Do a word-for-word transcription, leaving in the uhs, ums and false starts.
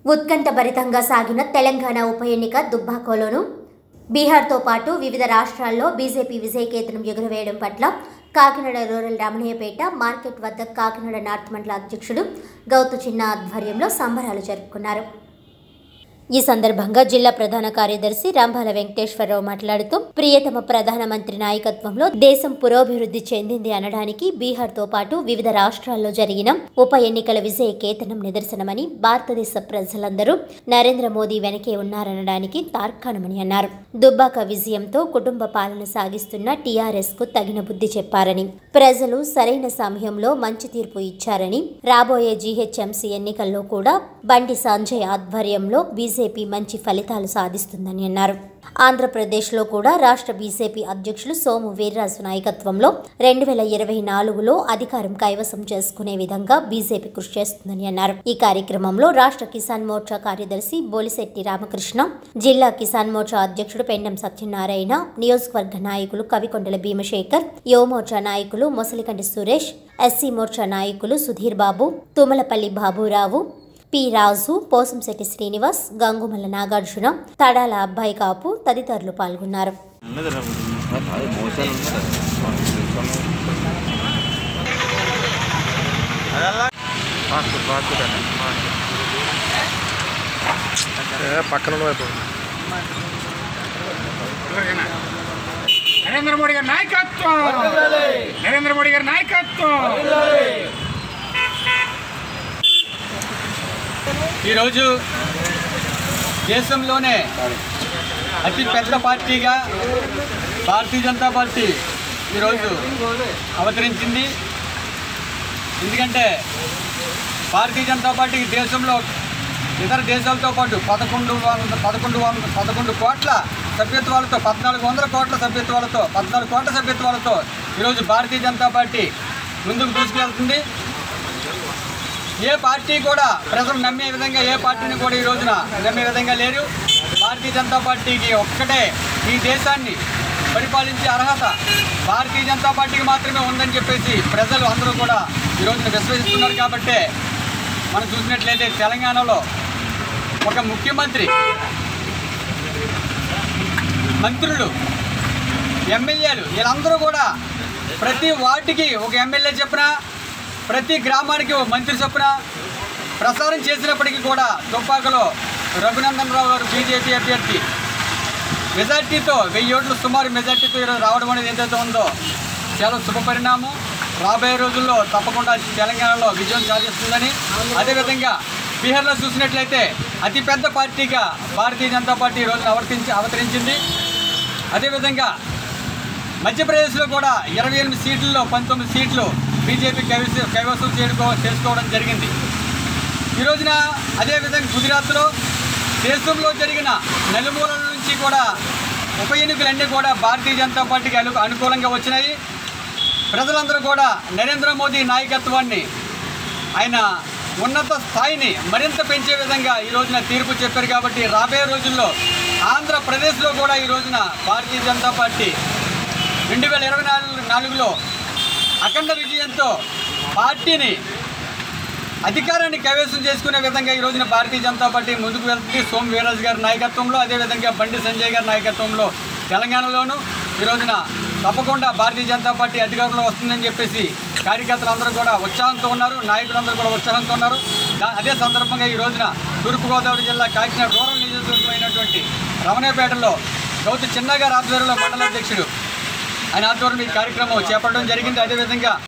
ఉత్కంఠభరితంగా సాగిన తెలంగాణ ఉప ఎన్నిక దుబ్బాకలోను బీహార్తో పాటు వివిధ రాష్ట్రాల్లో బీజేపీ విజయకేతనం ఎగురవేయడం పట్ల కాకినాడ రూరల్ రమణయ్యపేట మార్కెట్ వద్ద కాకినాడ నార్త్ మండల అధ్యక్షుడు గౌతు చిన్న ఆధ్వర్యంలో సంబరాలు జరుపుకున్నారు. ఈ సందర్భంగా జిల్లా ప్రధాన కార్యదర్శి రంభాల వెంకటేశ్వరరావు మాట్లాడుతూ ప్రియతమ ప్రధానమంత్రి నాయకత్వంలో దేశం పురోభివృద్ధి చెందింది అనడానికి బీహార్తో పాటు వివిధ రాష్ట్రాల్లో జరిగిన ఉప ఎన్నికల విజయ కేతనం నిదర్శనమని, భారతదేశ ప్రజలందరూ నరేంద్ర మోదీ వెనకే ఉన్నారనడానికి తార్కాణమని అన్నారు. దుబ్బాక విజయంతో కుటుంబ పాలన సాగిస్తున్న టీఆర్ఎస్ కు తగిన బుద్ధి చెప్పారని, ప్రజలు సరైన సమయంలో మంచి తీర్పు ఇచ్చారని, రాబోయే జీహెచ్ఎంసీ ఎన్నికల్లో కూడా బండి సంజయ్ ఆధ్వర్యంలో బీజేపీ మంచి ఫలితాలు సాధిస్తుందని అన్నారు. ఆంధ్రప్రదేశ్లో కూడా రాష్ట్ర బీజేపీ అధ్యక్షులు సోము వీర్రాజు నాయకత్వంలో రెండు వేల ఇరవై నాలుగులో అధికారం కైవసం చేసుకునే విధంగా బీజేపీ కృషి చేస్తుందని అన్నారు. ఈ కార్యక్రమంలో రాష్ట్ర కిసాన్ మోర్చా కార్యదర్శి బోలిశెట్టి రామకృష్ణ, జిల్లా కిసాన్ మోర్చా అధ్యక్షుడు పెండం సత్యనారాయణ, నియోజకవర్గ నాయకులు కవికొండల భీమశేఖర్, యువమోర్చా నాయకులు మొసలికంటి సురేష్, ఎస్సీ మోర్చా నాయకులు సుధీర్ బాబు, తుమ్మలపల్లి బాబురావు, పి రాజు, పోసంశెట్టి శ్రీనివాస్, గంగుమల్ల నాగార్జున, తడాల అబ్బాయి కాపు తదితరులు పాల్గొన్నారు. నరేంద్ర మోడీ గారి నాయకత్వం, నరేంద్ర మోడీ గారి నాయకత్వం. ఈరోజు దేశంలోనే అతి పెద్ద పార్టీగా భారతీయ జనతా పార్టీ ఈరోజు అవతరించింది. ఎందుకంటే భారతీయ జనతా పార్టీకి దేశంలో ఇతర దేశాలతో పాటు పదకొండు వంద పదకొండు వంద పదకొండు కోట్ల సభ్యత్వాలతో పద్నాలుగు వందల కోట్ల సభ్యత్వాలతో పద్నాలుగు కోట్ల సభ్యత్వాలతో ఈరోజు భారతీయ జనతా పార్టీ ముందుకు దూసుకెళ్తుంది. ఏ పార్టీ కూడా ప్రజలు నమ్మే విధంగా ఏ పార్టీని కూడా ఈ రోజున నమ్మే విధంగా లేరు. భారతీయ జనతా పార్టీకి ఒక్కటే ఈ దేశాన్ని పరిపాలించే అర్హత భారతీయ జనతా పార్టీకి మాత్రమే ఉందని చెప్పేసి ప్రజలు అందరూ కూడా ఈ రోజున విశ్వసిస్తున్నారు. కాబట్టే మనం చూసినట్లయితే తెలంగాణలో ఒక ముఖ్యమంత్రి, మంత్రులు, ఎమ్మెల్యేలు వీళ్ళందరూ కూడా ప్రతి వార్డుకి ఒక ఎమ్మెల్యే చెప్పిన, ప్రతి గ్రామానికి ఓ మంత్రి చొప్పున ప్రసారం చేసినప్పటికీ కూడా దుబ్బాకలో రఘునందన్ రావు గారు బీజేపీ అభ్యర్థి మెజార్టీతో వెయ్యి ఓట్లు సుమారు మెజార్టీతో ఈరోజు రావడం అనేది ఏదైతే ఉందో చాలా శుభ పరిణామం. రాబోయే రోజుల్లో తప్పకుండా తెలంగాణలో విజయం సాధిస్తుందని, అదేవిధంగా బీహార్లో చూసినట్లయితే అతిపెద్ద పార్టీగా భారతీయ జనతా పార్టీ ఈ రోజున అవతరించి అవతరించింది. అదేవిధంగా మధ్యప్రదేశ్లో కూడా ఇరవై ఎనిమిది సీట్లలో పంతొమ్మిది సీట్లు బీజేపీ కైవసం కైవసం చేసుకో చేసుకోవడం జరిగింది. ఈ రోజున అదేవిధంగా గుజరాత్లో దేశంలో జరిగిన నలుమూలల నుంచి కూడా ఉప ఎన్నికలన్నీ కూడా భారతీయ జనతా పార్టీకి అను అనుకూలంగా వచ్చినాయి. ప్రజలందరూ కూడా నరేంద్ర మోదీ నాయకత్వాన్ని, ఆయన ఉన్నత స్థాయిని మరింత పెంచే విధంగా ఈ రోజున తీర్పు చెప్పారు. కాబట్టి రాబోయే రోజుల్లో ఆంధ్రప్రదేశ్లో కూడా ఈ రోజున భారతీయ జనతా పార్టీ రెండు వేల ఇరవై నాలుగు నాలుగులో అఖండ విజయంతో పార్టీని అధికారాన్ని కైవసం చేసుకునే విధంగా ఈ రోజున భారతీయ జనతా పార్టీ ముందుకు వెళ్తుంది. సోము వీర్రాజు గారి నాయకత్వంలో, అదేవిధంగా బండి సంజయ్ గారి నాయకత్వంలో తెలంగాణలోనూ ఈ రోజున తప్పకుండా భారతీయ జనతా పార్టీ అధికారంలో వస్తుందని చెప్పేసి కార్యకర్తలందరూ కూడా ఉత్సాహంతో ఉన్నారు, నాయకులందరూ కూడా ఉత్సాహంతో ఉన్నారు. అదే సందర్భంగా ఈ రోజున తూర్పుగోదావరి జిల్లా కాకినాడ రూరల్ నియోజకవర్గం అయినటువంటి రమణయ్యపేటలో గౌతు చిన్న గారి ఆధ్వర్యంలో మండలాధ్యక్షుడు ఆయన ఆధ్వర్యంలో ఈ కార్యక్రమం చేపట్టడం జరిగింది. అదేవిధంగా